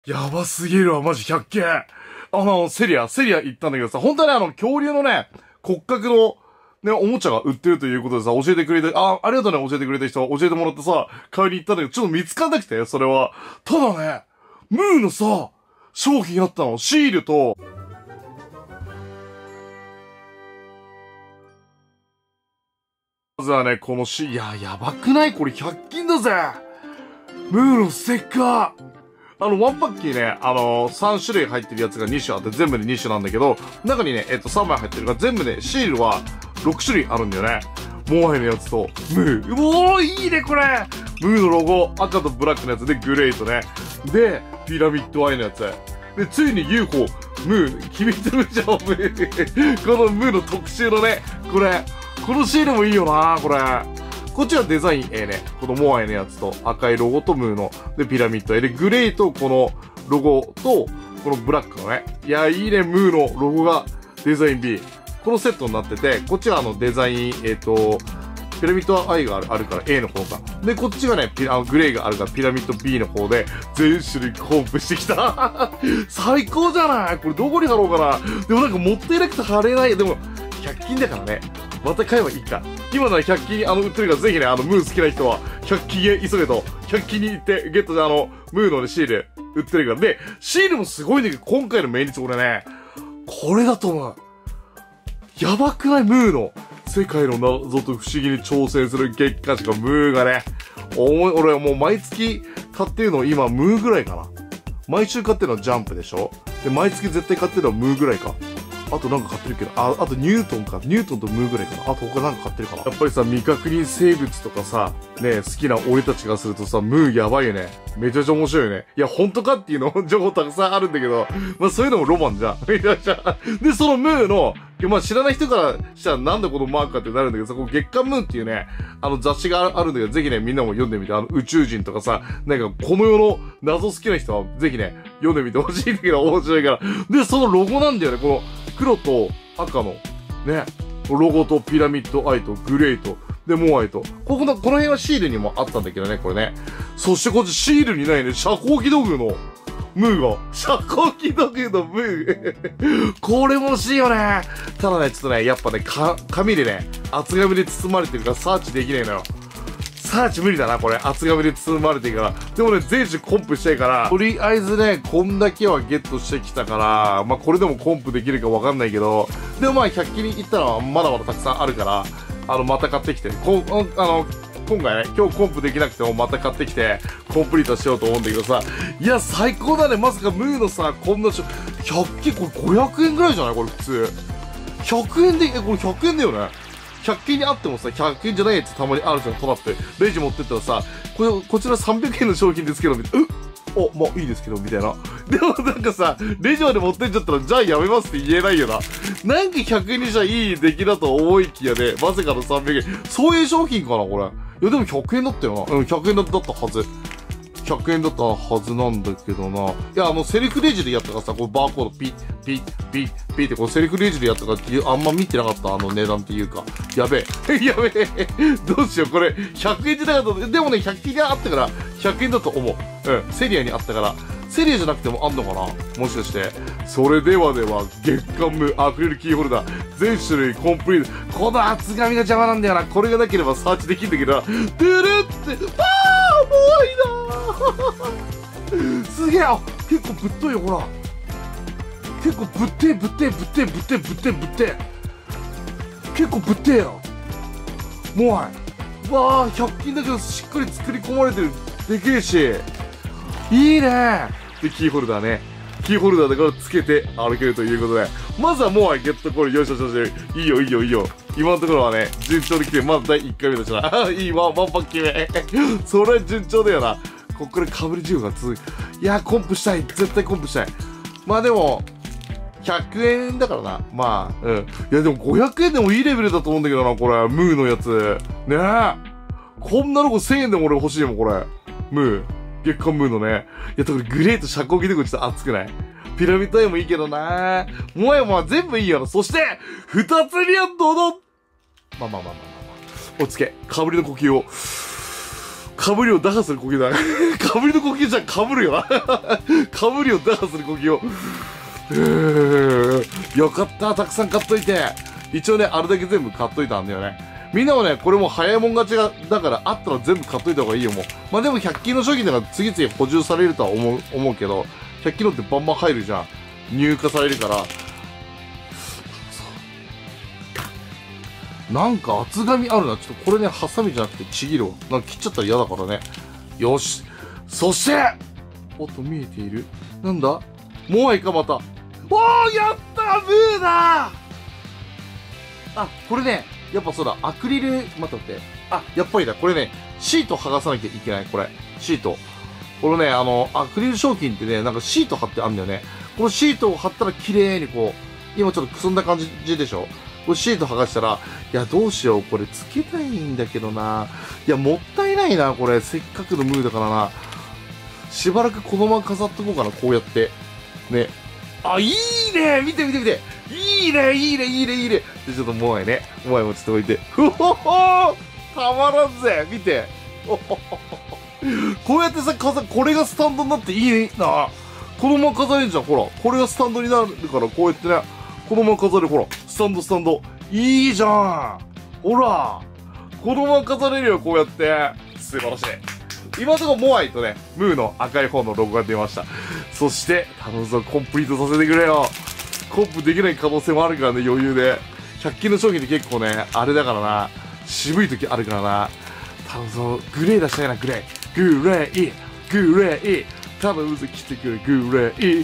やばすぎるわ、マジ100件。セリア行ったんだけどさ、本当はね、恐竜のね、骨格の、ね、おもちゃが売ってるということでさ、教えてくれて、ありがとうね、教えてくれた人、教えてもらってさ、買いに行ったんだけど、ちょっと見つかんなくて、それは。ただね、ムーのさ、商品あったの、シールと、まずはね、このやばくないこれ100均だぜ。ムーのステッカー。ワンパッキーね、3種類入ってるやつが2種あって、全部で2種なんだけど、中にね、3枚入ってるから、全部ね、シールは6種類あるんだよね。モアイのやつと、ムー。おー、いいね、これムーのロゴ、赤とブラックのやつで、グレーとね。で、ピラミッドアイのやつ。で、ついに UFO、ムー、決めてるじゃん、ムー。このムーの特集のね、このシールもいいよな、これ。こっちはデザインね。このモアイのやつと赤いロゴとムーの。で、ピラミッドで、グレーとこのロゴと、このブラックのね。いや、いいね、ムーのロゴがデザイン B。このセットになってて、こっちはデザイン、ピラミッド I があるから A の方か。で、こっちがね、グレーがあるからピラミッド B の方で、全種類コンプしてきた。最高じゃないこれどこに貼ろうかな。でもなんか持っていなくて貼れない。でも、100均だからね。また買えばいいか。今なら100均売ってるからぜひね、ムー好きな人は、100均へ急げと、100均に行ってゲットでムーのね、シール売ってるから。で、シールもすごいんだけど、今回のメイン率俺ね、これだと思う。やばくないムーの。世界の謎と不思議に挑戦する月刊誌がムーがね、俺はもう毎月買ってるの今ムーぐらいかな。毎週買ってるのはジャンプでしょで、毎月絶対買ってるのはムーぐらいか。あとなんか買ってるけど、あとニュートンか。ニュートンとムーぐらいかな。あと他なんか買ってるかな。やっぱりさ、未確認生物とかさ、ね、好きな俺たちがするとさ、ムーやばいよね。めちゃめちゃ面白いよね。いや、本当かっていうの情報たくさんあるんだけど、まあそういうのもロマンじゃん。めちゃめちゃ。で、そのムーの、まあ知らない人からしたらなんでこのマークかってなるんだけどさ、この月刊ムーンっていうね、雑誌があるんだけど、ぜひね、みんなも読んでみて、宇宙人とかさ、なんかこの世の謎好きな人は、ぜひね、読んでみてほしいんだけど、面白いから。で、そのロゴなんだよね、この黒と赤の、ね、ロゴとピラミッドアイとグレーと、で、モアイと。この辺はシールにもあったんだけどね、これね。そしてこっちシールにないね、遮光器土偶の、ムーが。遮光器土偶のムー。これも欲しいよね。ただね、ちょっとね、やっぱね、紙でね、厚紙で包まれてるからサーチできないのよ。サーチ無理だな、これ。厚紙で包まれてるから。でもね、全種コンプしたいから、とりあえずね、こんだけはゲットしてきたから、まあ、これでもコンプできるかわかんないけど、でもまあ、100均に行ったらまだまだたくさんあるから、また買ってきて、今回ね、今日コンプできなくてもまた買ってきて、コンプリートしようと思うんだけどさ、いや、最高だね。まさかムーのさ、こんな100均、これ500円ぐらいじゃないこれ普通。100円で、これ100円だよね。100均にあってもさ、100円じゃないやつたまにあるじゃん、トラップ。レジ持ってったらさ、こちら300円の商品ですけど、みたいな。まあいいですけど、みたいな。でもなんかさ、レジまで持ってっちゃったら、じゃあやめますって言えないよな。なんか100円にじゃいい出来だと思いきやね、まさかの300円。そういう商品かな、これ。いやでも100円だったよな。100円だったはず。100円だったはずなんだけどな。いや、セルフレジでやったからさ、これバーコードピッ、ピッ、ピッ、ピッって、これセルフレジでやったからあんま見てなかった、値段っていうか。やべえ。やべえ。どうしよう、これ、100円じゃなかった。でもね、100均があったから、100円だと思う。セリアにあったから、セリアじゃなくてもあんのかなもしかして。それでは月刊ムー、アクリルキーホルダー、全種類コンプリート。この厚紙が邪魔なんだよな。これがなければサーチできるんだけどな。ドゥルって、怖いなすげえ。結構ぶっといよ、ほら。結構ぶってえ。結構ぶってえよ。もうわあ、100均だけどしっかり作り込まれてる。でけえし。いいね。で、キーホルダーね。キーホルダーだからつけて歩けるということで。まずはもうゲットコール、よいしょ。いいよ。今のところはね、順調に来て、まず第1回目だしな。いいわ、ワンパッキ目。それは順調だよな。こっから被り授業が続く。いや、コンプしたい。絶対コンプしたい。まあでも、100円だからな。まあ、いやでも500円でもいいレベルだと思うんだけどな、これ。ムーのやつ。ねえ。こんなのこ1000円でも俺欲しいもん、これ。ムー。月刊ムーのね。いや、これグレーと遮光器でこちょっと熱くないピラミッド絵もいいけどなもやもや全部いいよな。そして、二つ目はどのまあ。おつけ。かぶりの呼吸を。 かぶりを打破する呼吸だ。かぶりの呼吸じゃかぶるよな。かぶりを打破する呼吸を。よかった、たくさん買っといて。一応ね、あれだけ全部買っといたんだよね。みんなもね、これも早いもん勝ちだから、あったら全部買っといた方がいいよ、もう。まあでも100均の商品だから次々補充されるとは思うけど、100均のってバンバン入るじゃん。入荷されるから。なんか厚紙あるな。ちょっとこれね、ハサミじゃなくてちぎるわ。なんか切っちゃったら嫌だからね。よし。そしておっと、見えている。なんだモアイかまた。おー、やったー、ブーだー。あ、これね、やっぱそうだ、アクリル、待って。あ、やっぱりだ、これね、シート剥がさなきゃいけない、これ。シート。これね、アクリル商品ってね、なんかシート貼ってあるんだよね。このシートを貼ったら綺麗にこう、今ちょっとくすんだ感じでしょ？これシート剥がしたら、いや、どうしよう、これつけたいんだけどな。いや、もったいないな、これ。せっかくのムーだからな。しばらくこのまま飾っとこうかな、こうやって。ね。あ、いいね、見て。いいね。で、ちょっとモアイね。モアイもちょっと置いて。ふほほー、たまらんぜ、見て。ほほほほ。こうやってさ、これがスタンドになっていいな。このまま飾れんじゃん、ほら。これがスタンドになるから、こうやってね。このまま飾れる、ほら。スタンド。いいじゃん。ほら。このまま飾れるよ、こうやって。素晴らしい。今のところモアイとね、ムーの赤い方のロゴが出ました。そして、頼むぞ、コンプリートさせてくれよ。コンプできない可能性もあるからね、余裕で。100均の商品って結構ね、あれだからな。渋い時あるからな。頼むぞ、グレー出したいな、グレー。頼むぞ、来てくれ、グレー。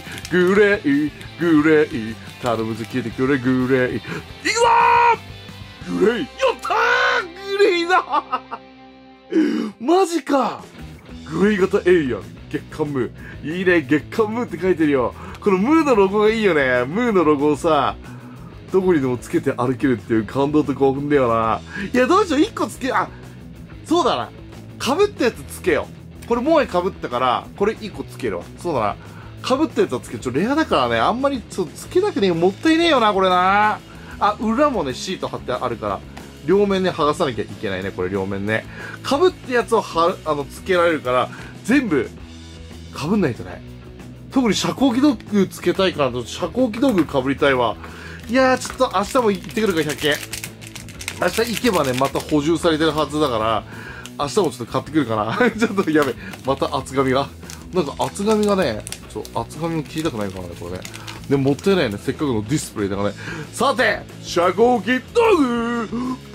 頼むぞ、来てくれ、グレー。いくぞー、グレー。やったー、グレーだマジか。グレー型エイリアン、月刊ムー。いいね、月刊ムーって書いてるよ。このムーのロゴがいいよね。ムーのロゴをさ、どこにでもつけて歩けるっていう感動と興奮だよな。いや、どうしよう、1個つけ、あ、そうだな。被ったやつつけよう。これもう被ったから、これ1個つけるわ。そうだな。被ったやつはつけ、レアだからね、あんまりつけなくねえよ。もったいねえよな、これな。あ、裏もね、シート貼ってあるから、両面ね、剥がさなきゃいけないね、これ両面ね。被ったやつをつけられるから、全部、被んないとね。特に遮光器道具つけたいからと、遮光器道具被りたいわ。いやー、ちょっと明日も行ってくるから、100均。明日行けばね、また補充されてるはずだから、明日もちょっと買ってくるかな。ちょっとやべ、また厚紙が。なんか厚紙がね、厚紙も切りたくないからね、これね。でももったいないね、せっかくのディスプレイだからね。さて、遮光器道具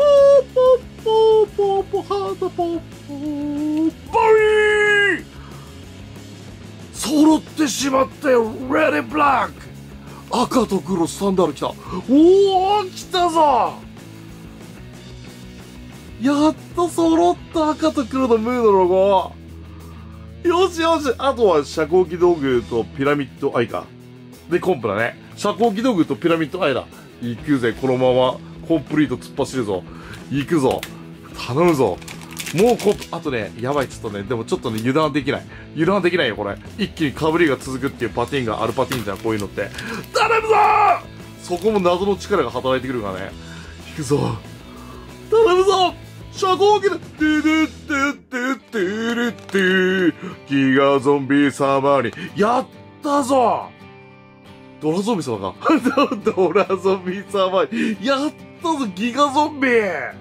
ポーハートポーボリー揃ってしまったよ、レディブラック。赤と黒スタンダード来た。おー、来たぞ。やっと揃った赤と黒のムーのロゴ。よし。あとは遮光器道具とピラミッドアイか。で、コンプだね。遮光器道具とピラミッドアイだ。行くぜ、このまま。コンプリート突っ走るぞ。行くぞ。頼むぞ。もうあとね、やばい、ちょっとね、でもちょっとね、油断できないよ、これ。一気に被りが続くっていうパティーンがあるパティーンじゃん、こういうのって。頼むぞー。そこも謎の力が働いてくるからね。行くぞ。頼むぞ。遮光器だ。ギガゾンビ様に、やったぞ。ドラゾンビ様か。ドラゾンビ様に、やったぞ、ギガゾンビ。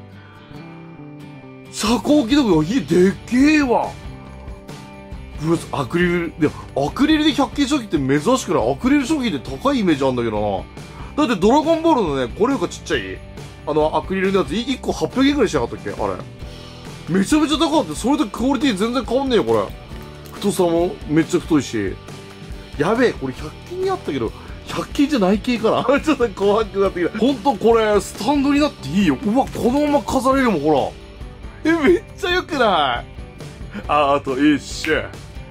遮光器道具、でっけえわ。アクリルで100均商品って珍しくない？アクリル商品って高いイメージあるんだけどな。だってドラゴンボールのね、これよりかちっちゃいアクリルのやつ1個800円くらいしなかったっけあれ。めちゃめちゃ高かった。それでクオリティ全然変わんねえよ、これ。太さもめっちゃ太いし。やべえ、これ100均にあったけど、100均じゃない系かなちょっと怖くなってきた。ほんとこれ、スタンドになっていいよ。うわ、このまま飾れるもん、ほら。めっちゃ良くない？あと一種。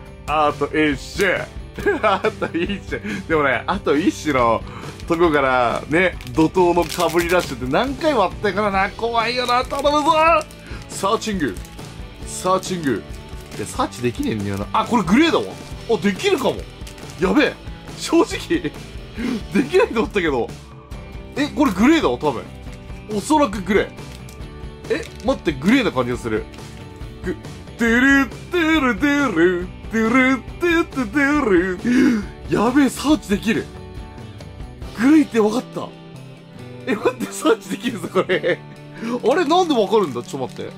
でもね、あと一種のとこからね、怒涛のかぶりラッシュって何回もあったからな。怖いよな。頼むぞ。サーチング。いや、サーチできねえんだよな。あ、これグレーだわ。あ、できるかも。やべえ。正直、できないと思ったけど。これグレーだわ、多分。おそらくグレー。待って、グレーな感じがする。 トゥルトゥルトゥルトゥルトゥトゥトゥル。やべえ、サーチできる。グレイって分かった。待って、サーチできるぞ、これ。あれ、なんで分かるんだ。ちょっと待って。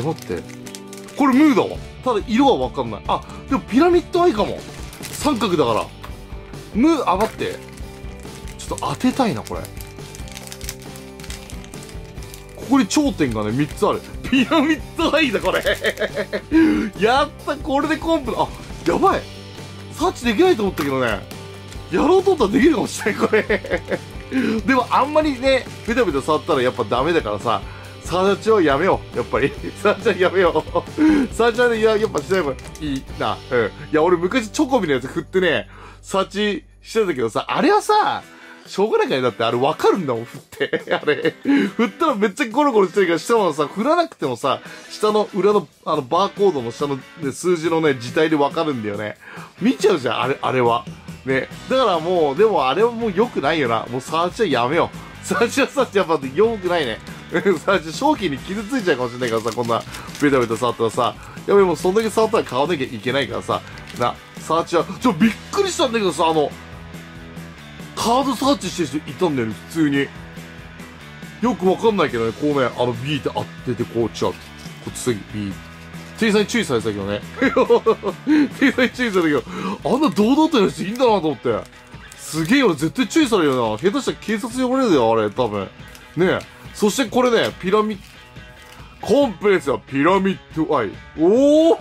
待って。これムーだわ。ただ、色は分かんない。あ、でもピラミッドアイかも。三角だから。ムー、待って。ちょっと当てたいな、これ。ここに頂点がね、3つある。ピラミッドアイだ、これ。やった、これでコンプ、やばい。サーチできないと思ったけどね。やろうと思ったらできるかもしれない、これ。でも、あんまりね、ベタベタ触ったらやっぱダメだからさ、サーチはやめよう、やっぱり。サーチはやめよう。サーチはね、やっぱしない方がいいな。うん。いや、俺昔チョコビのやつ振ってね、サーチしてたけどさ、あれはさ、しょうがないからだってあれ分かるんだもん、振って。あれ。振ったらめっちゃゴロゴロしてるから、下のさ、振らなくてもさ、下の裏の、バーコードの下の、ね、数字のね、字体で分かるんだよね。見ちゃうじゃん、あれは。ね。だからもう、でもあれはもう良くないよな。もうサーチはやめよう。サーチはやっぱ良くないね。サーチ、商品に傷ついちゃうかもしれないからさ、こんな、ベタベタ触ったらさ、やべ、もうそんだけ触ったら買わなきゃいけないからさ、サーチは、びっくりしたんだけどさ、カードサーチしてる人いたんだよね、普通に。よくわかんないけどね、こうね、ビーって当てて、こう、こっち次、ビー。店員さんに注意されてたけどね。店員さんに注意されたけど、あんな堂々とやる人いいんだなと思って。すげえよ、絶対注意されるよな。下手したら警察呼ばれるよ、あれ、多分。ねえ。そしてこれね、コンプレスはピラミッドアイ。お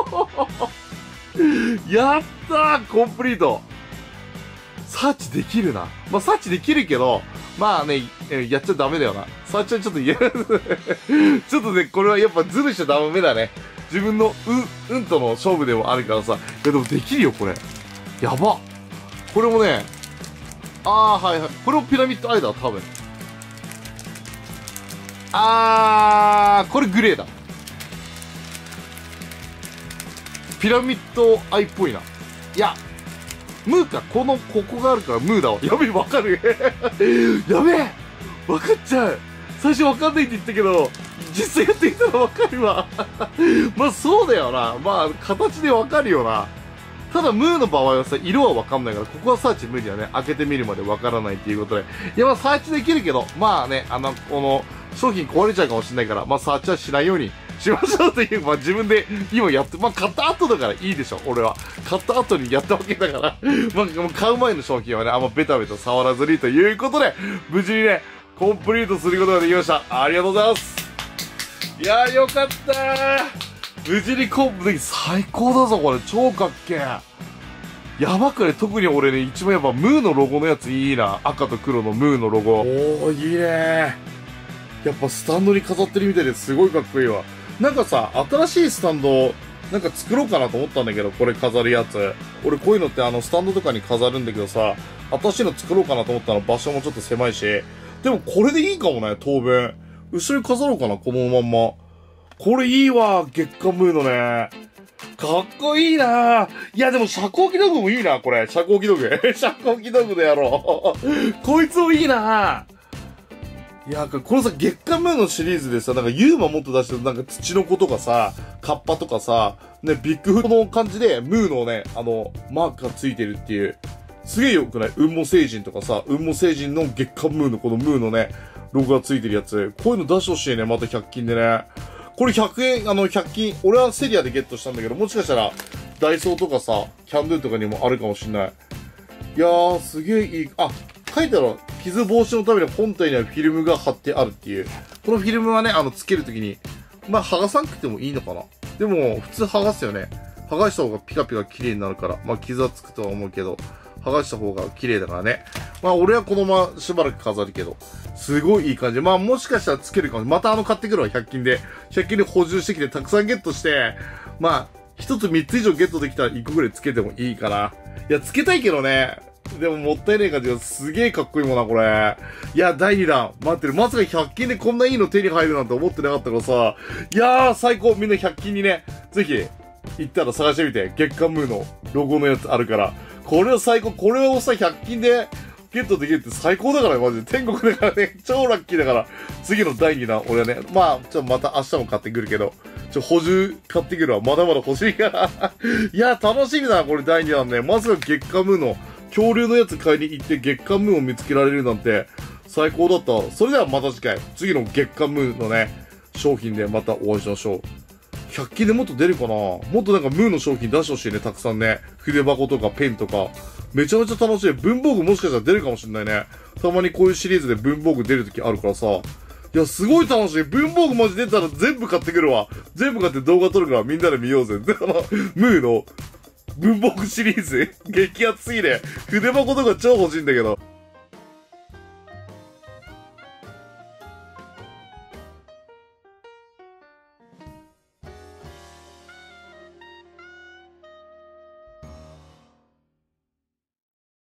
ーやったーコンプリート。サーチできるな。まあ、サーチできるけど、まあね、やっちゃダメだよな。サーチはちょっとちょっとね、これはやっぱズルしちゃダメだね。自分のうんとの勝負でもあるからさ。いや、でもできるよ、これ。やば。これもね、はいはい。これもピラミッドアイだ、多分。これグレーだ。ピラミッドアイっぽいな。いや、ムーか。ここがあるからムーだわ。やべえ、わかる。やべえわかっちゃう。最初わかんないって言ったけど、実際やってみたらわかるわ。まあそうだよな。まあ、形でわかるよな。ただ、ムーの場合はさ、色はわかんないから、ここはサーチ無理だね。開けてみるまでわからないっていうことで。いや、まあ、サーチできるけど、まあね、この、商品壊れちゃうかもしれないから、まあ、サーチはしないようにしましょうという、まあ、自分で今やって、まあ、買った後だからいいでしょ、俺は。買った後にやったわけだから。まあ、買う前の商品はね、あんまベタベタ触らずにということで、無事にね、コンプリートすることができました。ありがとうございます。いやー、よかったー。無事にコンプでき最高だぞ、これ。超かっけー。やばくね、特に俺ね、一番やっぱムーのロゴのやついいな。赤と黒のムーのロゴ。おー、いいねー。やっぱスタンドに飾ってるみたいですごいかっこいいわ。なんかさ、新しいスタンド、なんか作ろうかなと思ったんだけど、これ飾るやつ。俺こういうのってスタンドとかに飾るんだけどさ、新しいの作ろうかなと思ったの場所もちょっと狭いし。でもこれでいいかもね、当分。後ろに飾ろうかな、このまんま。これいいわ、月刊ムーのね。かっこいいなぁ。いや、でも、遮光器道具もいいな、これ。遮光器道具。遮光器道具でやろう。こいつもいいなぁ。いや、このさ、月刊ムーのシリーズでさ、なんかユーマもっと出してる、なんか土の子とかさ、カッパとかさ、ね、ビッグフットの感じで、ムーのね、マークがついてるっていう。すげえよくない？雲母星人とかさ、雲母星人の月刊ムーのこのムーのね、ロゴがついてるやつ。こういうの出してほしいね、また100均でね。これ100円、100均、俺はセリアでゲットしたんだけど、もしかしたら、ダイソーとかさ、キャンドゥとかにもあるかもしんない。いやー、すげえいい。書いてある。傷防止のために本体にはフィルムが貼ってあるっていう。このフィルムはね、つけるときに、まあ、剥がさなくてもいいのかな。でも、普通剥がすよね。剥がした方がピカピカ綺麗になるから。まあ、傷はつくとは思うけど、剥がした方が綺麗だからね。まあ、俺はこのまましばらく飾るけど、すごいいい感じ。まあ、もしかしたらつけるかも。また買ってくるわ、100均で。100均で補充してきて、たくさんゲットして、まあ、1つ3つ以上ゲットできたら1個ぐらいつけてもいいかな。いや、つけたいけどね。でももったいない感じがすげえかっこいいもんな、これ。いや、第2弾。待ってる。まさか100均でこんないいの手に入るなんて思ってなかったからさ。いやー、最高。みんな100均にね、ぜひ、行ったら探してみて。月刊ムーのロゴのやつあるから。これは最高。これをさ、100均でゲットできるって最高だからね、マジで。天国だからね、超ラッキーだから。次の第2弾、俺はね、まあ、また明日も買ってくるけど、補充買ってくるわ。まだまだ欲しいから。いや、楽しみだな、これ第2弾ね。まさか月刊ムーの、恐竜のやつ買いに行って月刊ムーを見つけられるなんて、最高だった。それではまた次回、次の月刊ムーのね、商品でまたお会いしましょう。100均でもっと出るかな？もっとなんかムーの商品出してほしいね、たくさんね。筆箱とかペンとか。めちゃめちゃ楽しい。文房具もしかしたら出るかもしれないね。たまにこういうシリーズで文房具出るときあるからさ。いや、すごい楽しい。文房具マジ出たら全部買ってくるわ。全部買って動画撮るからみんなで見ようぜ。ムーの文房具シリーズ激アツすぎね。筆箱とか超欲しいんだけど。